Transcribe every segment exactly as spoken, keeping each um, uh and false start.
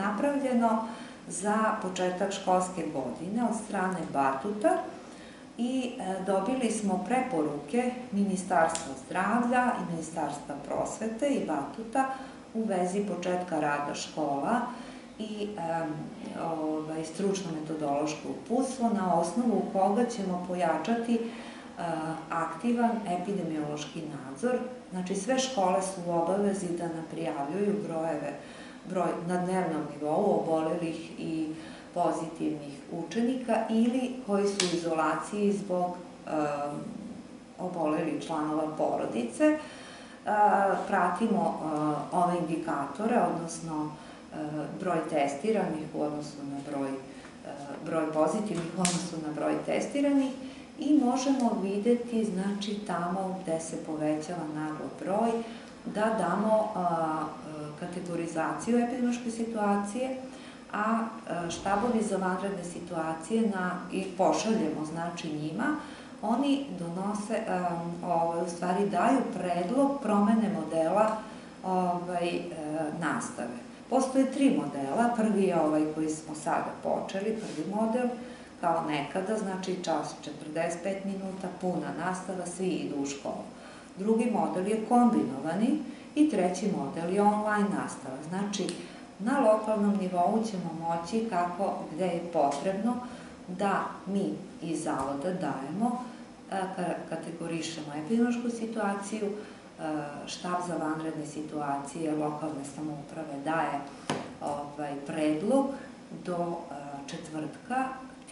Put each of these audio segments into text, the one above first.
napravljeno za početak školske godine od strane Batuta i dobili smo preporuke Ministarstva zdravlja i Ministarstva prosvete i Batuta u vezi početka rada škola i stručno-metodološko uputstvo na osnovu koga ćemo pojačati aktivan epidemiološki nadzor. Znači, sve škole su u obavezi da nam prijavljuju brojeve na dnevnom nivou obolelih i pozitivnih učenika ili koji su u izolaciji zbog obolelih članova porodice. Pratimo ove indikatore, odnosno broj testiranih u odnosu na broj pozitivnih u odnosu na broj testiranih i možemo videti, znači, tamo gde se povećava naglo broj, da damo kategorizaciju epidemiološke situacije, a štabovi za vanredne situacije i pošaljemo, znači, njima, oni donose, u stvari daju predlog promene modela nastave. Postoje tri modela. Prvi je ovaj koji smo sada počeli, prvi model, kao nekada, znači čas četrdeset pet minuta, puna nastava, svi idu u školu. Drugi model je kombinovani i treći model je online nastava. Znači, na lokalnom nivou ćemo moći kako, gde je potrebno, da mi iz zavoda dajemo, kategorišemo epidemiološku situaciju, štab za vanredne situacije lokalne samouprave daje predlog do četvrtka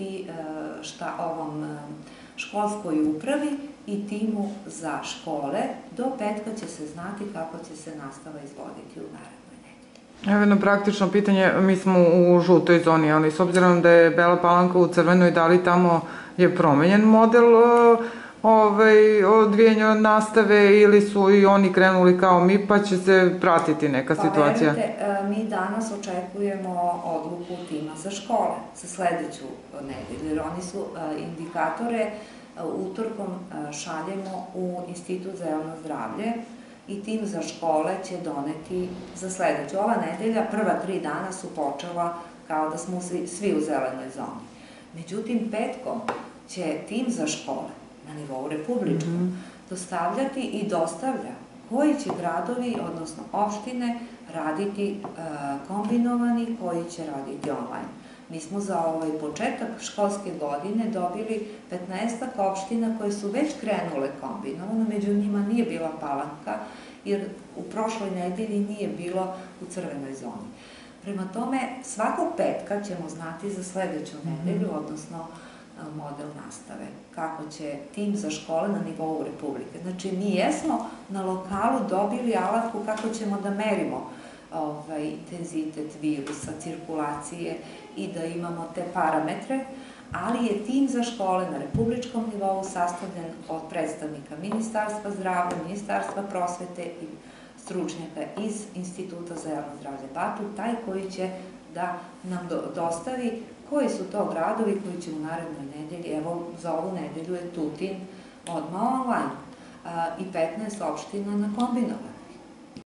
ovom školskoj upravi i timu za škole. Do petka će se znati kako će se nastava izvoditi u narednoj nedelji. Evo jedno praktično pitanje, mi smo u žutoj zoni, ali s obzirom da je Bela Palanka u crvenoj, da li tamo je promenjen model odvijanja nastave ili su i oni krenuli kao mi, pa će se pratiti neka situacija? Pa verujte, mi danas očekujemo odluku tima za škole za sledeću nedelju, jer oni su indikatore utorkom šaljemo u Institut za javno zdravlje i tim za škole će doneti za sledeću. Ova nedelja, prva tri dana su počela kao da smo svi u zelenoj zoni. Međutim, petkom će tim za škole na nivou republičkom dostavljati i dostavlja koji će gradovi, odnosno opštine, raditi kombinovani, koji će raditi online. Mi smo za ovaj početak školske godine dobili petnaestak opština koje su već krenule kombinovano, među njima nije bila Palanka, jer u prošloj nedelji nije bilo u crvenoj zoni. Prema tome, svakog petka ćemo znati za sledeću nedelju, odnosno model nastave, kako će tim za škole na nivou Republike. Znači, mi jesmo na lokalu dobili alatku kako ćemo da merimo intenzitet virusa, cirkulacije i da imamo te parametre, ali je tim za škole na republičkom nivou sastavljen od predstavnika Ministarstva zdravlja, Ministarstva prosvete i stručnjaka iz Instituta za javno zdravlje Batut, taj koji će da nam dostavi koji su to gradovi koji će u narednoj nedelji, evo za ovu nedelju je Tutin odmah online i petnaest opština na kombinovanju.